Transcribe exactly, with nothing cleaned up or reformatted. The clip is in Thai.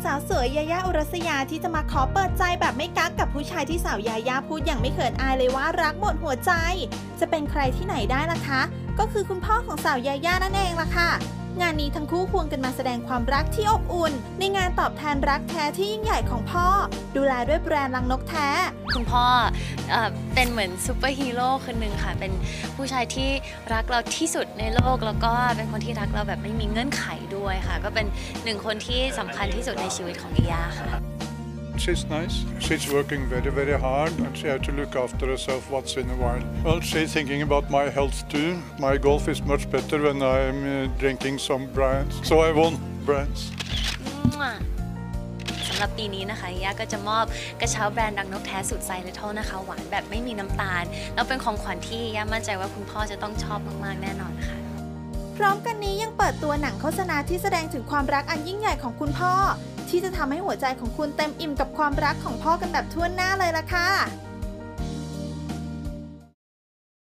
สาวสวยยายาอุรัสยาที่จะมาขอเปิดใจแบบไม่กักกับผู้ชายที่สาวยายาพูดอย่างไม่เขินอายเลยว่ารักหมดหัวใจจะเป็นใครที่ไหนได้ล่ะคะก็คือคุณพ่อของสาวยายานั่นเองล่ะค่ะงานนี้ทั้งคู่ควงกันมาแสดงความรักที่อบอุ่นในงานตอบแทนรักแท้ที่ยิ่งใหญ่ของพ่อดูแลด้วยแบรนด์รังนกแท้คุณพ่อเอ่อเป็นเหมือนซูเปอร์ฮีโร่คนหนึ่งค่ะเป็นผู้ชายที่รักเราที่สุดในโลกแล้วก็เป็นคนที่รักเราแบบไม่มีเงื่อนไขด้วยค่ะก็เป็นหนึ่งคนที่สำคัญที่สุดในชีวิตของยายาค่ะ She's nice. She's working very, very hard, and she has to look after herself once in a while. Well, she's thinking about my health too. My golf is much better when I'm uh, drinking some brands. So I want brands. สำหรับปีนี้นะคะยาก็จะมอบกระเช้าแบรนด์รังนกแท้สูตรไซเลโทนะคะหวานแบบไม่มีน้ำตาลแล้วเป็นของขวัญที่ยามั่นใจว่าคุณพ่อจะต้องชอบมากๆแน่นอนค่ะพร้อมกันนี้ยังเปิดตัวหนังโฆษณาที่แสดงถึงความรักอันยิ่งใหญ่ของคุณพ่อที่จะทำให้หัวใจของคุณเต็มอิ่มกับความรักของพ่อกันแบบทั่วหน้าเลยล่ะค่ะ